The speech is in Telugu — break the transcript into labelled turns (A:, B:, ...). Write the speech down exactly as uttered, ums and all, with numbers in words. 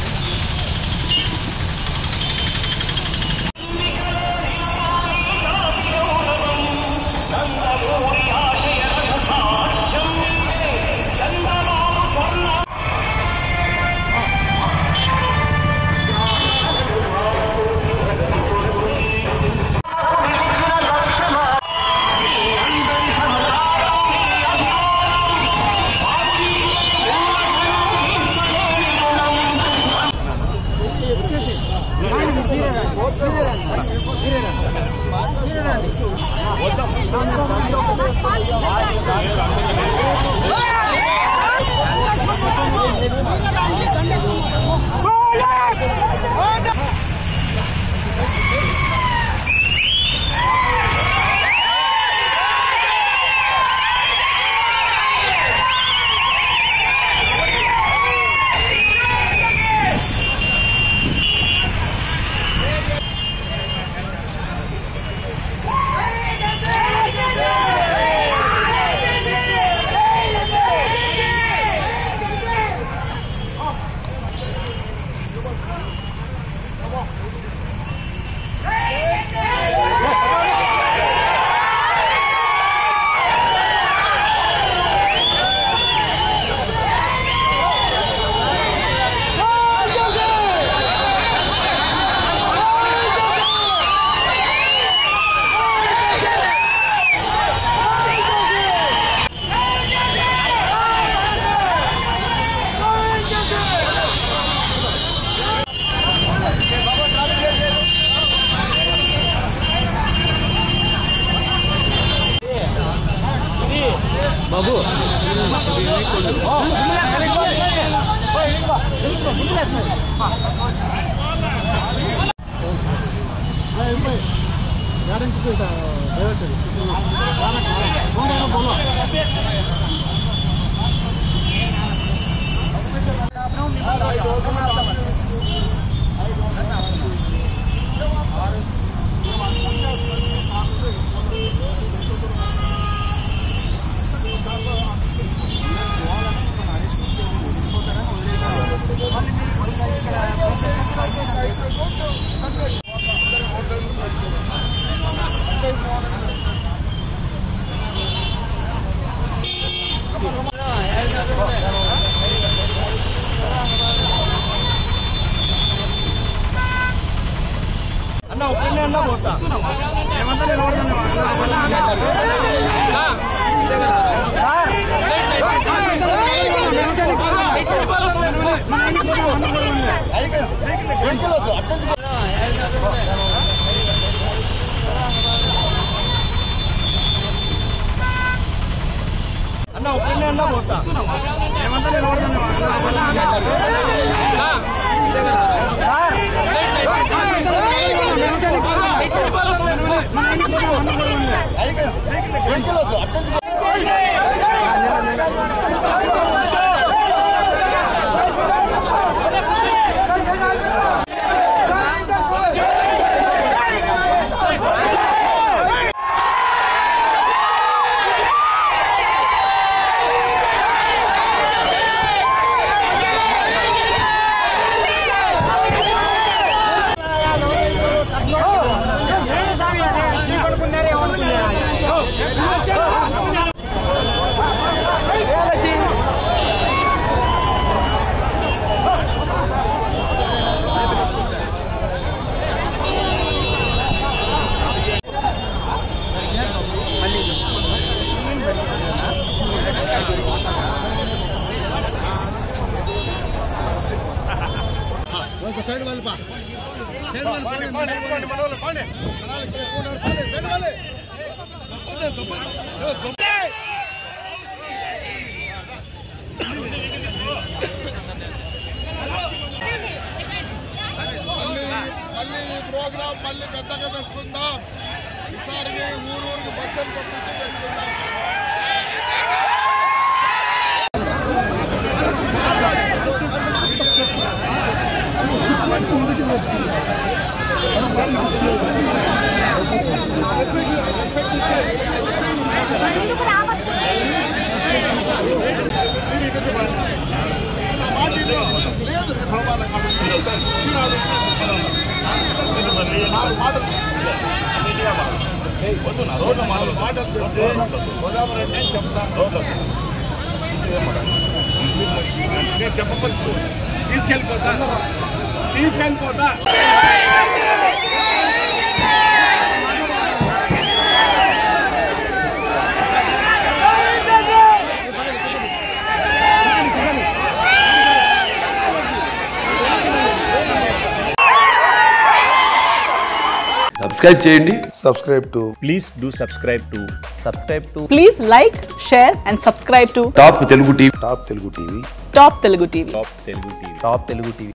A: బాబు అన్న ఒక్కనే అన్న పోతా అన్న ఒక్కనే అన్న పోతా సైడ్ వాళ్ళు పా సైడ్ వాళ్ళు పాండే పాండే పాండే మనోళ్ళు పాండే కనాలి సైడ్ పాండే సైడ్ వాళ్ళే మళ్ళీ ఈ ప్రోగ్రామ్ మళ్ళీ పెద్దగా పెట్టుకుందాం ఈసారి ఊరు ఊరికి బస్సులు పంపించి పెట్టుకుందాం లేదు మాటలు చెప్తే గోదావరి అంటే చెప్తాను. నేను చెప్పవచ్చు, తీసుకెళ్ళిపోతా తీసుకెళ్ళిపోతా
B: సబ్స్క్రైబ్ చేయండి.
C: Subscribe to
D: please do subscribe to
E: subscribe to please like, share and subscribe to
B: Top Telugu TV
C: Top Telugu TV
E: Top Telugu T V.
D: Top Telugu TV
E: Top Telugu T V.